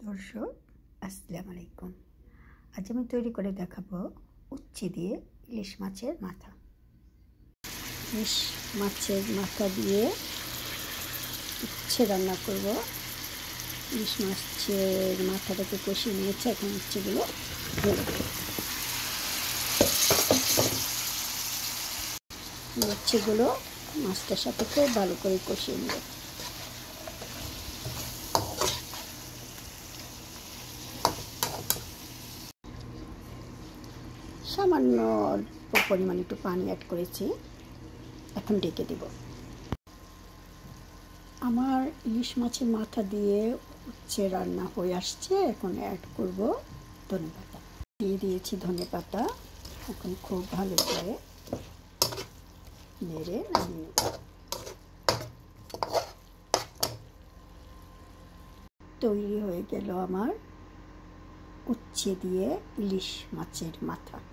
দর্শক আসসালামু আলাইকুম। আজ আমি তৈরি করে দেখাবো উচ্ছে দিয়ে ইলিশ মাছের মাথা। ইলিশ মাছের মাথা দিয়ে উচ্ছে রান্না করব। ইলিশ মাছের মাথাটাকে কষিয়ে নিয়েছে, এখন উচ্ছেগুলো ঢেলে দেব। উচ্ছেগুলো মাছটার সাথে খুব ভালো করে কষিয়ে নেব। সামান্য অল্প পরিমাণে একটু পানি অ্যাড করেছি, এখন ঢেকে দেব। আমার ইলিশ মাছের মাথা দিয়ে উচ্ছে রান্না হয়ে আসছে, এখন অ্যাড করব ধনেপাতা। দিয়ে দিয়েছি ধনেপাতা, এখন খুব ভালো করে নেড়ে নামিয়ে নেব। তৈরি হয়ে গেল আমার উচ্ছে দিয়ে ইলিশ মাছের মাথা।